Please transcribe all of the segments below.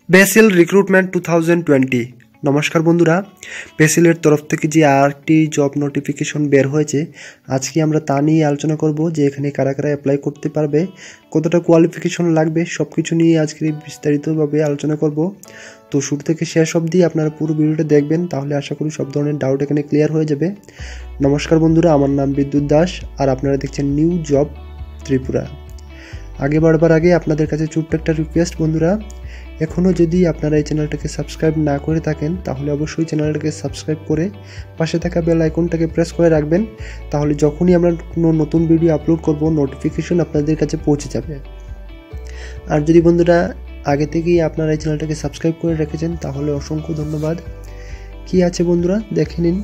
BECIL Recruitment 2020। নমস্কার বন্ধুরা, BECIL-এর তরফ থেকে যে আরেকটি জব নোটিফিকেশন বের হয়েছে, আজকে আমরা তা নিয়ে আলোচনা করব যে এখানে কারা কারা অ্যাপ্লাই করতে পারবে, কতটা কোয়ালিফিকেশন লাগবে, সব কিছু নিয়ে আজকে বিস্তারিতভাবে আলোচনা করব। তো শুরু থেকে শেষ অবধি আপনারা পুরো ভিডিওটা দেখবেন, তাহলে আশা করি সব ধরনের ডাউট এখানে ক্লিয়ার হয়ে যাবে। নমস্কার বন্ধুরা, আমার নাম বিদ্যুৎ দাস আর আপনারা দেখছেন নিউ জব ত্রিপুরা। আগে বাড়বার আগে আপনাদের কাছে ছোট্ট একটা রিকোয়েস্ট বন্ধুরা, এখনও যদি আপনারা এই চ্যানেলটাকে সাবস্ক্রাইব না করে থাকেন তাহলে অবশ্যই চ্যানেলটাকে সাবস্ক্রাইব করে পাশে থাকা বেল আইকনটাকে প্রেস করে রাখবেন, তাহলে যখনই আমরা কোনো নতুন ভিডিও আপলোড করব নোটিফিকেশন আপনাদের কাছে পৌঁছে যাবে। আর যদি বন্ধুরা আগে থেকেই আপনারা এই চ্যানেলটাকে সাবস্ক্রাইব করে রেখেছেন তাহলে অসংখ্য ধন্যবাদ। কি আছে বন্ধুরা দেখে নিন।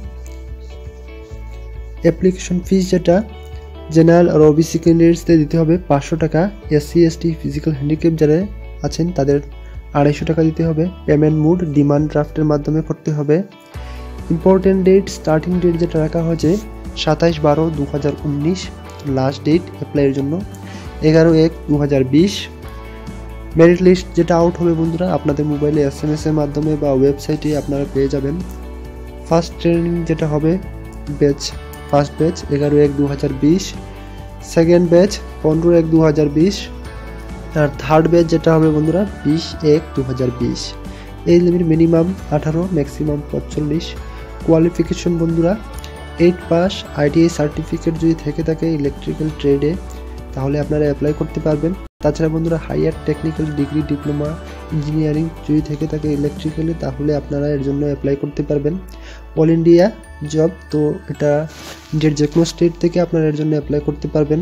অ্যাপ্লিকেশন ফিস যেটা জেনারেল আর ওবিসি ক্যান্ডিডেটসদের দিতে হবে 500 টাকা, এসসি এসটি ফিজিক্যাল হ্যান্ডিক্যাপ যারা আছেন তাদের 250 টাকা দিতে হবে। পেমেন্ট মোড ডিমান্ড ড্রাফটের মাধ্যমে করতে হবে। ইম্পর্টেন্ট ডেট, স্টার্টিং ডেট যেটা রাখা হয়েছে 27/12/2019, লাস্ট ডেট অ্যাপ্লাইয়ের জন্য 11/1/2020। মেরিট লিস্ট যেটা আউট হবে বন্ধুরা আপনাদের মোবাইলে SMS এর মাধ্যমে বা ওয়েবসাইটে আপনারা পেয়ে যাবেন। ফার্স্ট ট্রেনিং যেটা হবে ফার্স্ট ব্যাচ 11/1/2020, সেকেন্ড ব্যাচ 15/1/2020 আর থার্ড ব্যাচ যেটা হবে বন্ধুরা 20/1/2020। এই লিমিট মিনিমাম 18, ম্যাক্সিমাম 45। কোয়ালিফিকেশন বন্ধুরা 8 পাস, ITI সার্টিফিকেট যদি থেকে থাকে ইলেকট্রিক্যাল ট্রেডে তাহলে আপনারা অ্যাপ্লাই করতে পারবেন। তাছাড়া বন্ধুরা higher technical degree, diploma, engineering যদি থেকে থাকে ইলেকট্রিক্যালে তাহলে আপনারা এর জন্য অ্যাপ্লাই করতে পারবেন। অল ইন্ডিয়া জব, তো এটা ইন্ডিয়ার যে কোনো স্টেট থেকে আপনারা এর জন্য অ্যাপ্লাই করতে পারবেন।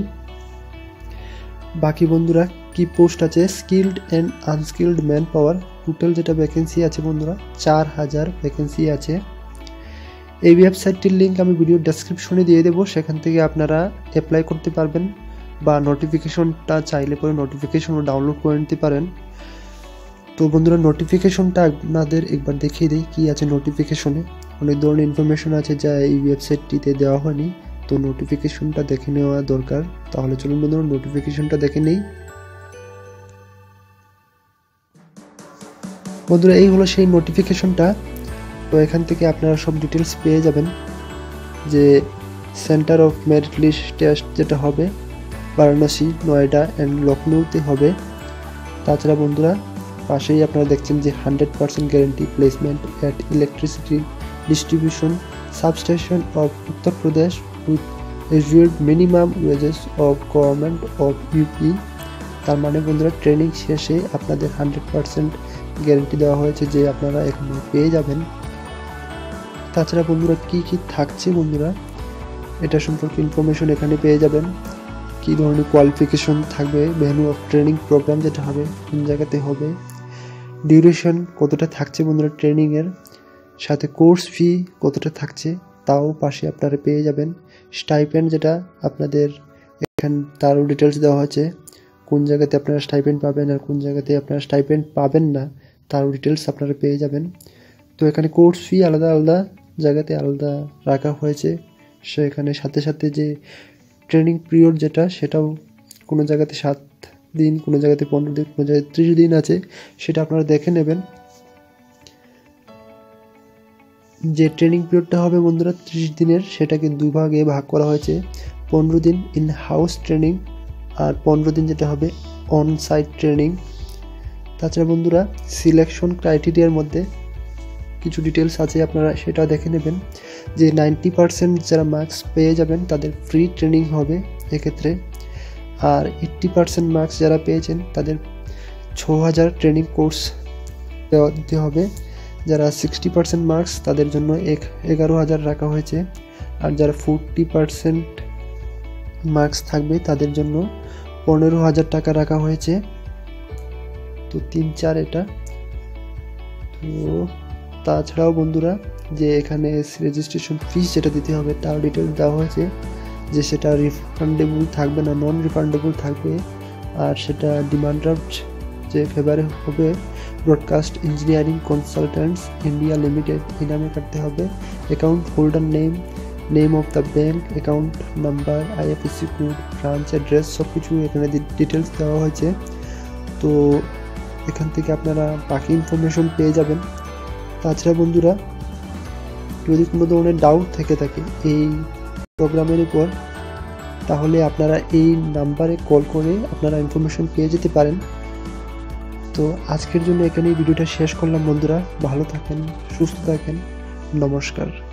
বাকি বন্ধুরা কি পোস্ট আছে, skilled and unskilled manpower, total যেটা ভ্যাকেন্সি আছে বন্ধুরা 4000 ভ্যাকেন্সি আছে। এই ওয়েবসাইটটির লিঙ্ক আমি ভিডিও ডেসক্রিপশনে দিয়ে দেবো, সেখান থেকে আপনারা অ্যাপ্লাই করতে পারবেন বা নোটিফিকেশনটা চাইলে পরে নোটিফিকেশনও ডাউনলোড করে নিতে পারেন। তো বন্ধুরা নোটিফিকেশনটা আপনাদের একবার দেখিয়ে দিই কি আছে নোটিফিকেশনে। অনেক ধরনের ইনফরমেশন আছে যা এই ওয়েবসাইটটিতে দেওয়া হয়নি, তো নোটিফিকেশনটা দেখে নেওয়া দরকার। তাহলে চলুন বন্ধুরা নোটিফিকেশনটা দেখে নেই। বন্ধুরা এই হলো সেই নোটিফিকেশনটা। তো এখান থেকে আপনারা সব ডিটেলস পেয়ে যাবেন যে centre of merit list test যেটা হবে বারাণসী, নয়ডা অ্যান্ড লখনৌতে হবে। তাছাড়া বন্ধুরা পাশেই আপনারা দেখছেন যে 100% guarantee placement at electricity distribution substation of Uttar Pradesh with assured minimum wages of government of UP. তার মানে বন্ধুরা ট্রেনিং শেষে আপনাদের 100% গ্যারেন্টি দেওয়া হয়েছে যে আপনারা এখানে পেয়ে যাবেন। তাছাড়া বন্ধুরা কি কি থাকছে বন্ধুরা এটা সম্পর্কে ইনফরমেশন এখানে পেয়ে যাবেন। কী ধরনের কোয়ালিফিকেশন থাকবে, ভেন্যু অফ ট্রেনিং প্রোগ্রাম যেটা হবে কোন জায়গাতে হবে, ডিউরেশন কতটা থাকছে বন্ধুরা ট্রেনিংয়ের, সাথে কোর্স ফি কতটা থাকছে তাও পাশে আপনারা পেয়ে যাবেন। স্টাইপেন্ড যেটা আপনাদের এখানে তারও ডিটেলস দেওয়া হয়েছে, কোন জায়গাতে আপনারা স্টাইপেন্ড পাবেন আর কোন জায়গাতে আপনারা স্টাইপেন্ড পাবেন না তারও ডিটেলস আপনারা পেয়ে যাবেন। তো এখানে কোর্স ফি আলাদা আলাদা জায়গাতে আলাদা রাখা হয়েছে, সেখানে সাথে সাথে যে ট্রেনিং পিরিয়ড যেটা সেটাও কোনো জায়গাতে 7 দিন, কোনো জায়গাতে 15 দিন, কোনো জায়গায় 30 দিন আছে, সেটা আপনারা দেখে নেবেন। যে ট্রেনিং পিরিয়ডটা হবে বন্ধুরা 30 দিনের, সেটাকে 2 ভাগে ভাগ করা হয়েছে। 15 দিন ইন হাউস ট্রেনিং আর 15 দিন যেটা হবে অন সাইট ট্রেনিং। তাছাড়া বন্ধুরা সিলেকশন ক্রাইটেরিয়ার মধ্যে কিছু ডিটেলস আছে, আপনারা সেটা দেখে নেবেন। যে 90% যারা মার্কস পেয়ে যাবেন তাদের ফ্রি ট্রেনিং হবে এক্ষেত্রে, আর 80% মার্কস যারা পেয়েছেন তাদের 6000 ট্রেনিং কোর্স দিতে হবে। যারা 60% মার্কস তাদের জন্য 11,000 রাখা হয়েছে, আর যারা 40% মার্কস থাকবে তাদের জন্য 15,000 টাকা রাখা হয়েছে। তো 3-4 এটা। তো তাছাড়াও বন্ধুরা যে এখানে রেজিস্ট্রেশন ফিস যেটা দিতে হবে তার ডিটেলস দেওয়া হয়েছে, যে সেটা রিফান্ডেবল থাকবে না, নন রিফান্ডেবল থাকবে। আর সেটা ডিমান্ড ড্রাফট যে ফেভারে হবে broadcast engineering consultants India limited এই নামে কাটতে হবে। Account holder name of the bank, account number, IFSC code, branch address সব কিছু এখানে ডিটেলস দেওয়া হয়েছে। তো এখান থেকে আপনারা বাকি ইনফরমেশন পেয়ে যাবেন। তাছাড়া বন্ধুরা, যদি কোনো ধরনের ডাউট থেকে থাকে এই প্রোগ্রামের উপর, তাহলে আপনারা এই নাম্বারে কল করে আপনারা ইনফরমেশন পেয়ে যেতে পারেন। তো আজকের জন্য এখানেই ভিডিওটা শেষ করলাম বন্ধুরা। ভালো থাকেন, সুস্থ থাকেন, নমস্কার।